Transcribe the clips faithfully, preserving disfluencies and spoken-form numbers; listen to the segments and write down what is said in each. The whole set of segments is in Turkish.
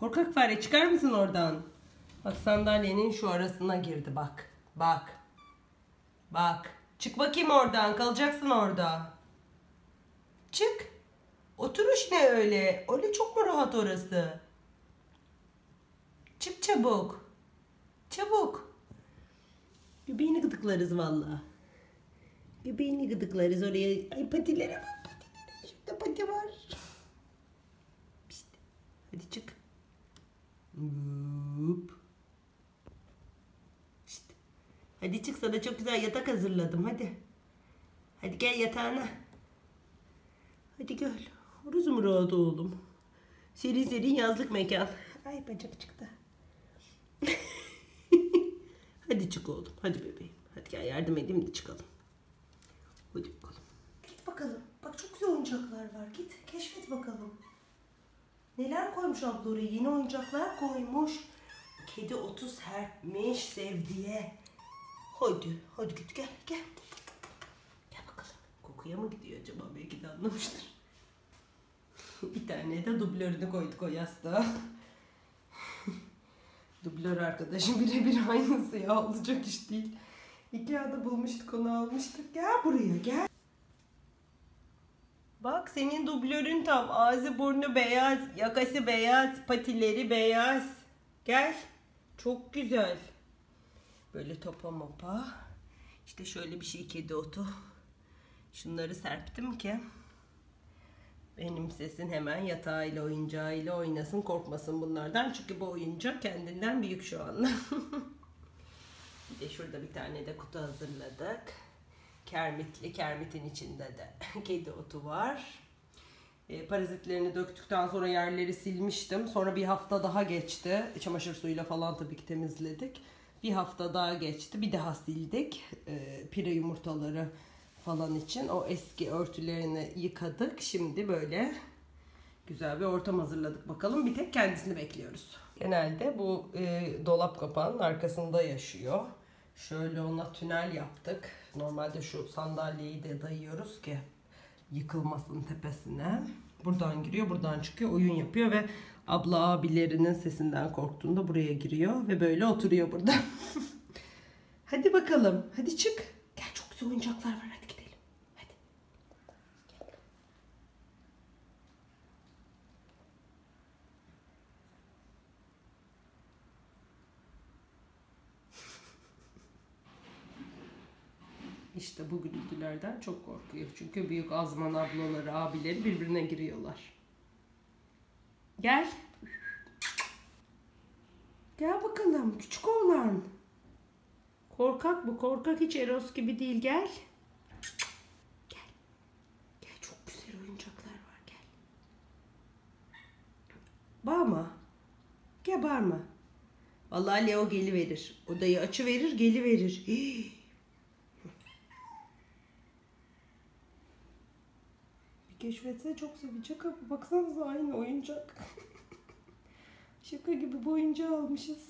Korkak fare, çıkar mısın oradan? Bak, sandalyenin şu arasına girdi bak. Bak. Bak. Çık bakayım oradan. Kalacaksın orada. Çık. Oturuş ne öyle? Öyle çok mu rahat orası? Çık çabuk. Çabuk. Göbeğini gıdıklarız vallahi. Göbeğini gıdıklarız oraya. Ay, patilere bak, patilere. Şurada pati var. İşte. Hadi çık. Hop. İşte. Hadi çık, sana çok güzel yatak hazırladım, hadi. Hadi gel yatağına. Hadi gel. Orası mı rahat oğlum? Serin serin yazlık mekan. Ay, bacak çıktı. Hadi çık oğlum. Hadi bebeğim. Hadi gel yardım edeyim de çıkalım. Hadi bakalım. Git bakalım. Bak, çok güzel oyuncaklar var. Git keşfet bakalım. Neler koymuş abla oraya? Yeni oyuncaklar koymuş. Kedi otu serpmiş Sevdi'ye. Hadi. Hadi git gel gel. Gel bakalım. Kokuya mı gidiyor acaba? Belki de anlamıştır. Bir tane de dublörünü koyduk o yastığa. Dublör arkadaşım birebir aynısı ya. Olacak iş değil. Ikea'da bulmuştuk, onu almıştık. Gel buraya gel. Bak, senin dublörün tam. Ağzı burnu beyaz, yakası beyaz, patileri beyaz. Gel. Çok güzel. Böyle topa mopa. İşte şöyle bir şey, kedi otu. Şunları serptim ki benim sesin hemen yatağıyla, oyuncağıyla oynasın, korkmasın bunlardan. Çünkü bu oyuncak kendinden büyük şu anda. Bir de şurada bir tane de kutu hazırladık. Kermitli, Kermit'in içinde de kedi otu var. E, parazitlerini döktükten sonra yerleri silmiştim. Sonra bir hafta daha geçti. Çamaşır suyuyla falan tabii ki temizledik. Bir hafta daha geçti. Bir daha sildik. E, pire yumurtaları falan için. O eski örtülerini yıkadık. Şimdi böyle güzel bir ortam hazırladık bakalım. Bir tek kendisini bekliyoruz. Genelde bu e, dolap kapağının arkasında yaşıyor. Şöyle ona tünel yaptık. Normalde şu sandalyeyi de dayıyoruz ki yıkılmasın tepesine. Buradan giriyor, buradan çıkıyor, oyun yapıyor ve abla abilerinin sesinden korktuğunda buraya giriyor ve böyle oturuyor burada. Hadi bakalım, hadi çık. Gel, çok güzel oyuncaklar var, hadi gidelim. Hadi. Gel. İşte bu gürültülerden çok korkuyor. Çünkü büyük azman ablaları, abileri birbirine giriyorlar. Gel. Gel bakalım küçük oğlan. Korkak bu, korkak, hiç Eros gibi değil. Gel. Gel. Gel, çok güzel oyuncaklar var, gel. Bağırma. Gel, bağırma. Vallahi Leo geliverir. Odayı açıverir, geliverir. Hii. Keşfetse çok sevecek ama baksanıza aynı oyuncak. Şaka gibi bu oyuncağı almışız.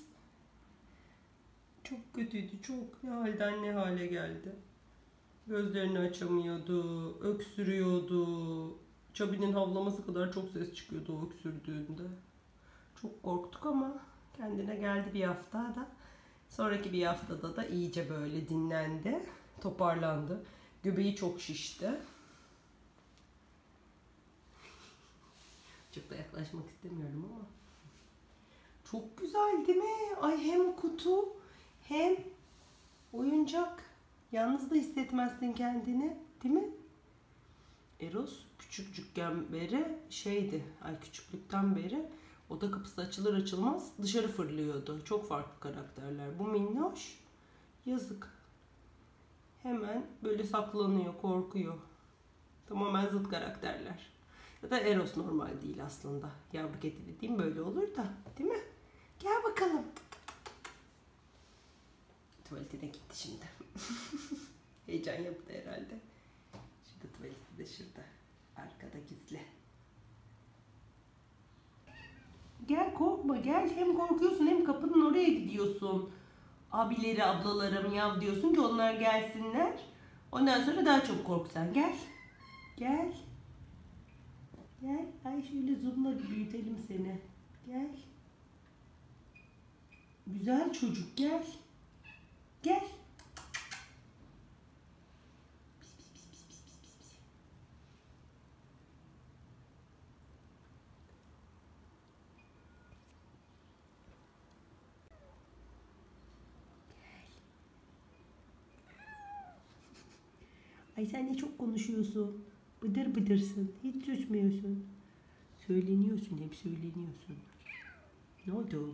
Çok kötüydü, çok. Ne halden ne hale geldi. Gözlerini açamıyordu, öksürüyordu. Çabi'nin havlaması kadar çok ses çıkıyordu o öksürdüğünde. Çok korktuk ama kendine geldi bir haftada. Sonraki bir haftada da iyice böyle dinlendi, toparlandı. Göbeği çok şişti. Çok da yaklaşmak istemiyorum ama. Çok güzel değil mi? Ay, hem kutu hem oyuncak. Yalnız da hissetmezsin kendini. Değil mi? Eros küçücükken beri şeydi. Ay, küçüklükten beri oda kapısı açılır açılmaz dışarı fırlıyordu. Çok farklı karakterler. Bu minnoş yazık. Hemen böyle saklanıyor, korkuyor. Tamamen zıt karakterler. Ya da Eros normal değil aslında. Yavru kedi dediğim böyle olur da, değil mi? Gel bakalım. Tuvaletine gitti şimdi. Heyecan yaptı herhalde. Şimdi tuvaleti de şurada. Arkada gizli. Gel, korkma gel. Hem korkuyorsun hem kapının oraya gidiyorsun. Abileri, ablaları miyav diyorsun ki onlar gelsinler. Ondan sonra daha çok kork sen. Gel. Gel. Gel. Ay, şöyle zoomla büyütelim seni. Gel. Güzel çocuk, gel. Gel. Ay sen ne çok konuşuyorsun. Bıdır bıdırsın. Hiç susmuyorsun. Söyleniyorsun, hep söyleniyorsun. Ne oldu?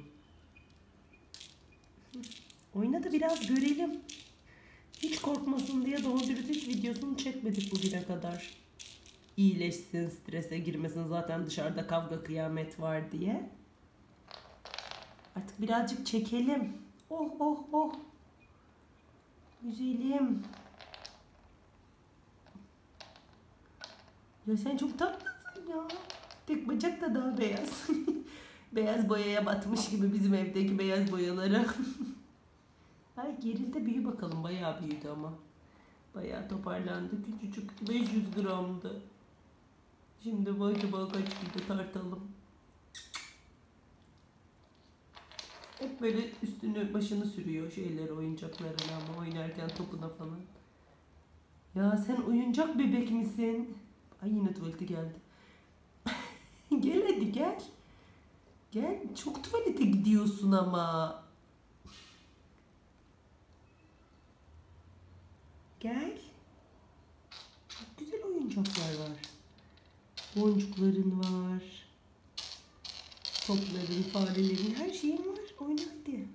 Oyna da biraz görelim. Hiç korkmasın diye doğru dürüst hiç videosunu çekmedik bugüne kadar. İyileşsin, strese girmesin, zaten dışarıda kavga kıyamet var diye. Artık birazcık çekelim. Oh oh oh. Güzelim. Ya sen çok tatlısın ya. Tek bacak da daha beyaz. Beyaz boyaya batmış gibi bizim evdeki beyaz boyaları. Ay gerildi, büyü bakalım. Bayağı büyüdü ama. Bayağı toparlandı. Küçücük, beş yüz gramdı. Şimdi acaba kaç kilo tartalım. Hep böyle üstünü başını sürüyor şeyler, oyuncaklarına ama oynarken topuna falan. Ya sen oyuncak bebek misin? Ay yine tuvalete geldi. Gel hadi gel. Gel, çok tuvalete gidiyorsun ama. Gel. Çok güzel oyuncaklar var. Boncukların var. Topların, farelerin, her şeyin var. Oyna hadi.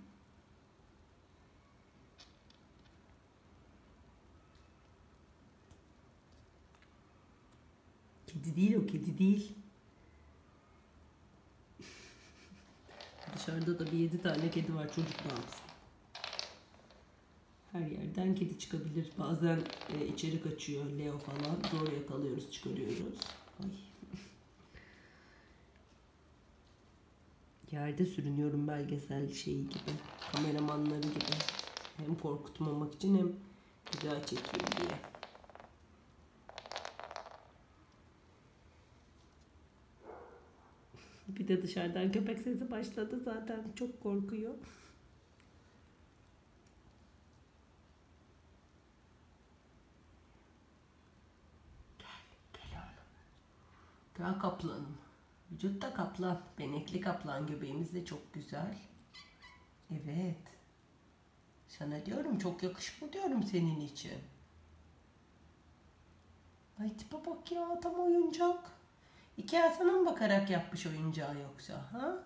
Kedi değil o, kedi değil. Dışarıda da bir yedi tane kedi var, çocuk ne yapsın? Her yerden kedi çıkabilir. Bazen e, içeri kaçıyor Leo falan. Zor yakalıyoruz, çıkarıyoruz. Ay. Yerde sürünüyorum belgesel şeyi gibi. Kameramanları gibi. Hem korkutmamak için hem güzel çekeyim diye. Bir de dışarıdan köpek sesi başladı, zaten çok korkuyor. Gel kaplanım. Vücutta kaplan. Benekli kaplan göbeğimiz de çok güzel. Evet. Sana diyorum, çok yakışıklı diyorum senin için. Ay tipe bak ya, tam oyuncak. İki sana mı bakarak yapmış oyuncağı yoksa ha?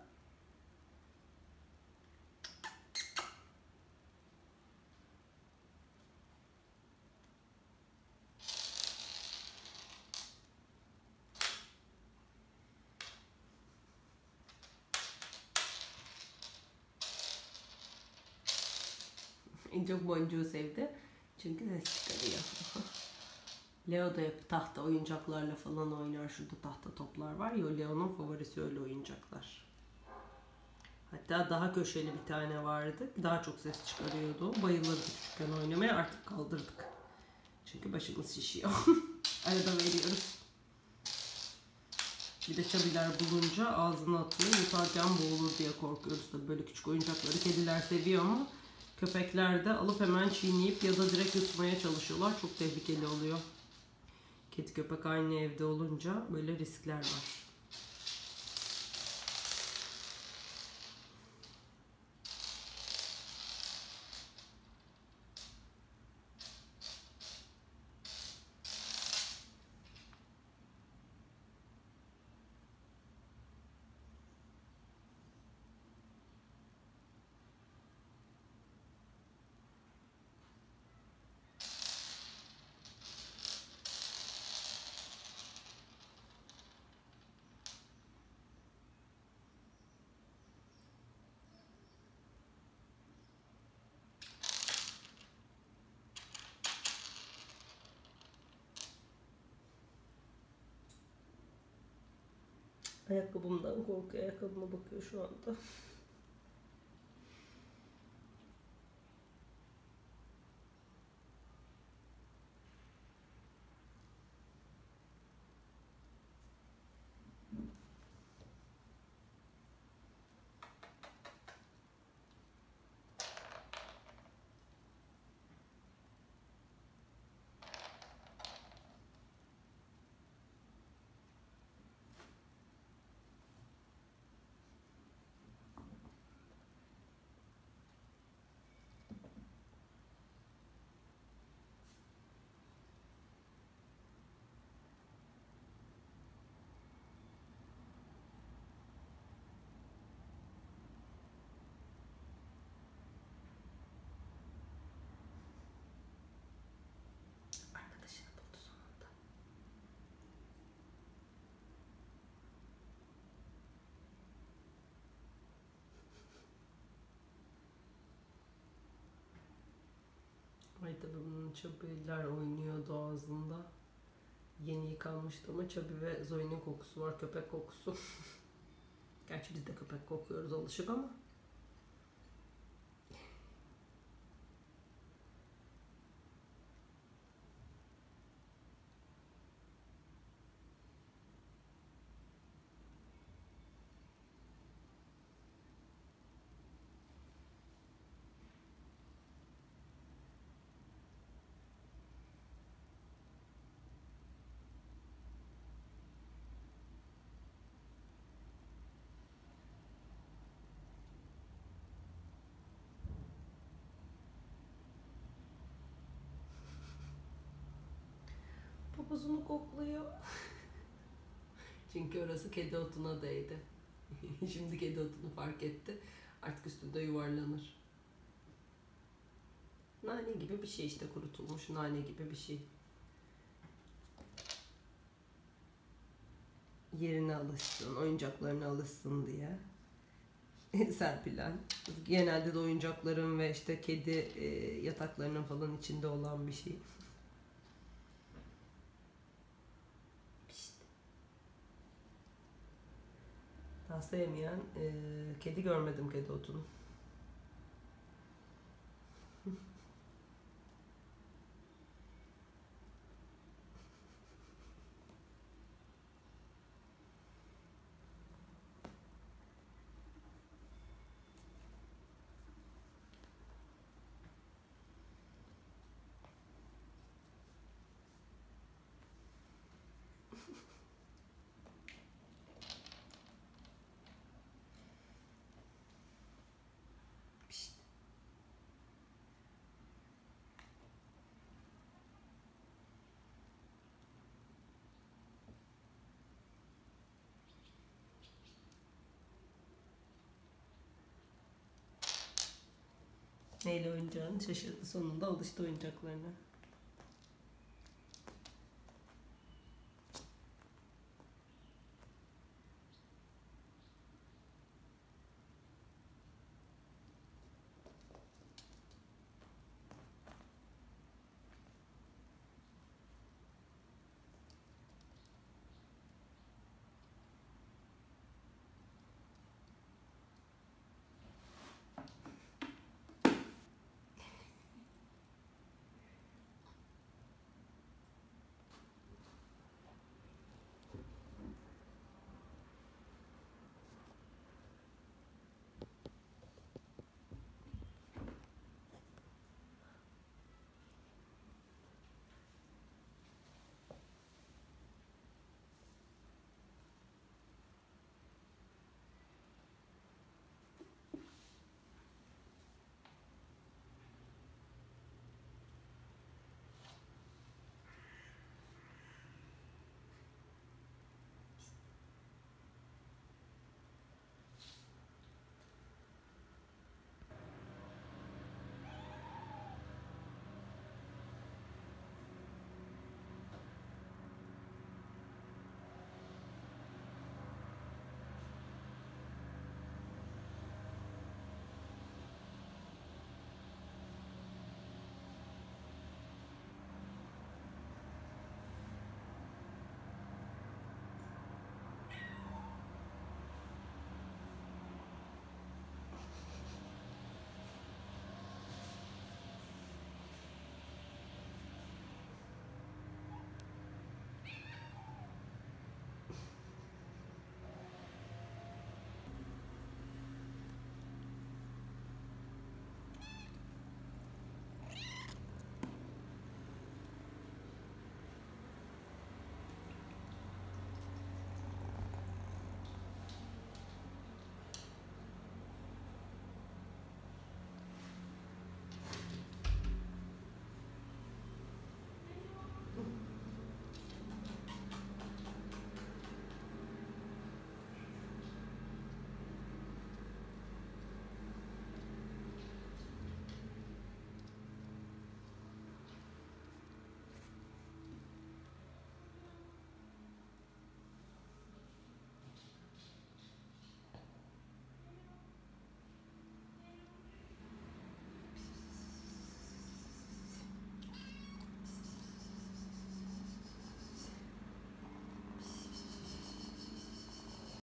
En çok boncuğu sevdi. Çünkü ses çıkarıyor. Leo da hep tahta oyuncaklarla falan oynar. Şurada tahta toplar var ya, Leo'nun favorisi öyle oyuncaklar. Hatta daha köşeli bir tane vardı. Daha çok ses çıkarıyordu. Bayılırdı küçükken oynamaya. Artık kaldırdık. Çünkü başımız şişiyor. Arada veriyoruz. Bir de çabiler bulunca ağzına atıyor. Yutarken boğulur diye korkuyoruz. Tabii böyle küçük oyuncakları kediler seviyor ama köpekler de alıp hemen çiğneyip ya da direkt yutmaya çalışıyorlar. Çok tehlikeli oluyor. Kedi köpek aynı evde olunca böyle riskler var. Ayakkabımdan korkuyor. Ayakkabıma bakıyor şu anda. tabii bunun Chubby'ler oynuyordu ağzında. Yeni yıkanmıştı ama Chubby ve Zoe'nin kokusu var, köpek kokusu. Gerçi biz de köpek kokuyoruz alışık ama. Popozunu kokluyor. Çünkü orası kedi otuna değdi. Şimdi kedi otunu fark etti. Artık üstünde yuvarlanır. Nane gibi bir şey işte, kurutulmuş nane gibi bir şey. Yerine alışsın, oyuncaklarına alışsın diye. Serpilen. Genelde de oyuncakların ve işte kedi e, yataklarının falan içinde olan bir şey. Daha sevmeyen e, kedi görmedim kedi otunu. Neyle oynayacağını şaşırdı, sonunda alıştı oyuncaklarına.